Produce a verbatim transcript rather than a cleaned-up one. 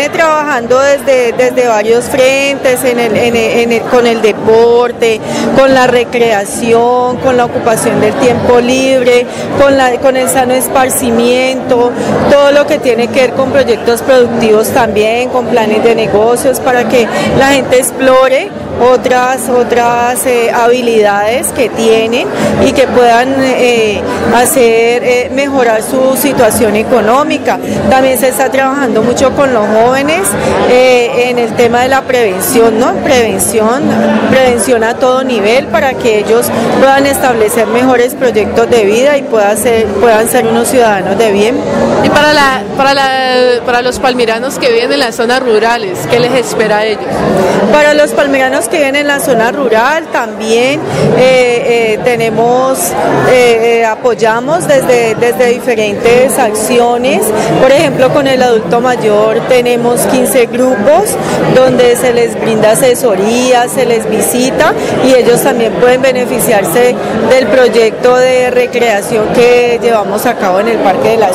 viene trabajando desde, desde varios frentes, en el, en el, en el, con el deporte, con la recreación, con la ocupación del tiempo libre, con, la, con el sano esparcimiento, todo lo que tiene que ver con proyectos productivos también, con planes de negocios para que la gente explore otras, otras eh, habilidades que tienen y que puedan eh, hacer eh, mejorar su situación económica. También se está trabajando mucho con los jóvenes eh, en el tema de la prevención, ¿no? Prevención, prevención a todo nivel para que ellos puedan establecer mejores proyectos de vida y puedan ser, puedan ser unos ciudadanos de bien. Y para, la, para, la, para los palmiranos que viven en las zonas rurales, ¿qué les espera a ellos? Para los palmiranos que viven en la zona rural también eh, eh, tenemos, eh, eh, apoyamos desde, desde diferentes acciones. Por ejemplo, con el adulto mayor tenemos quince grupos donde se les brinda asesoría, se les visita y ellos también pueden beneficiarse del proyecto de recreación que llevamos a cabo en el Parque de la